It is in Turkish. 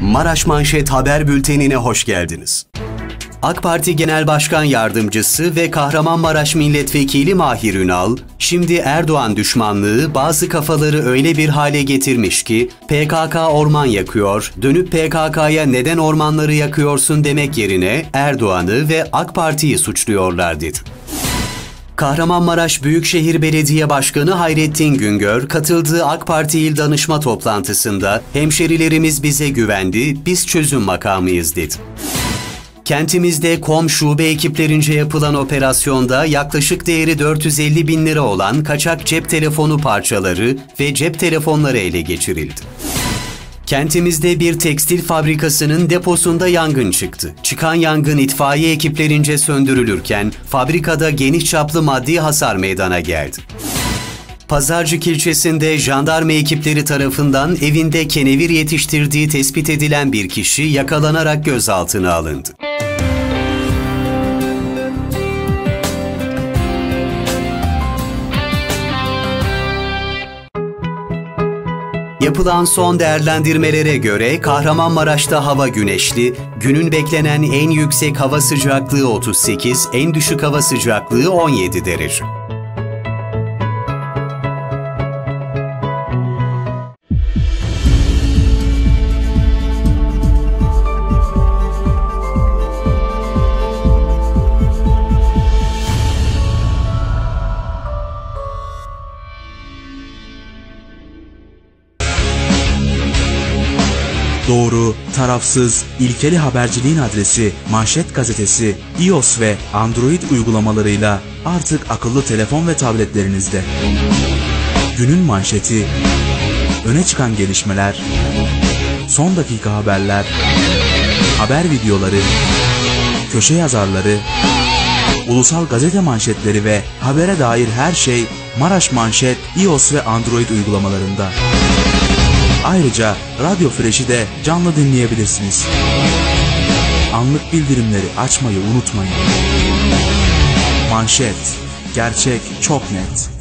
Maraş Manşet Haber Bülteni'ne hoş geldiniz. AK Parti Genel Başkan Yardımcısı ve Kahramanmaraş Milletvekili Mahir Ünal, şimdi Erdoğan düşmanlığı bazı kafaları öyle bir hale getirmiş ki PKK orman yakıyor, dönüp PKK'ya neden ormanları yakıyorsun demek yerine Erdoğan'ı ve AK Parti'yi suçluyorlar dedi. Kahramanmaraş Büyükşehir Belediye Başkanı Hayrettin Güngör, katıldığı AK Parti İl Danışma toplantısında "Hemşerilerimiz bize güvendi, biz çözüm makamıyız" dedi. Kentimizde KOM şube ekiplerince yapılan operasyonda yaklaşık değeri 450 bin lira olan kaçak cep telefonu parçaları ve cep telefonları ele geçirildi. Kentimizde bir tekstil fabrikasının deposunda yangın çıktı. Çıkan yangın itfaiye ekiplerince söndürülürken fabrikada geniş çaplı maddi hasar meydana geldi. Pazarcık ilçesinde jandarma ekipleri tarafından evinde kenevir yetiştirdiği tespit edilen bir kişi yakalanarak gözaltına alındı. Yapılan son değerlendirmelere göre Kahramanmaraş'ta hava güneşli, günün beklenen en yüksek hava sıcaklığı 38, en düşük hava sıcaklığı 17 derece. Doğru, tarafsız, ilkeli haberciliğin adresi Manşet Gazetesi, iOS ve Android uygulamalarıyla artık akıllı telefon ve tabletlerinizde. Günün manşeti, öne çıkan gelişmeler, son dakika haberler, haber videoları, köşe yazarları, ulusal gazete manşetleri ve habere dair her şey Maraş Manşet, iOS ve Android uygulamalarında. Ayrıca Radyo Fresh'i de canlı dinleyebilirsiniz. Anlık bildirimleri açmayı unutmayın. Manşet, gerçek çok net.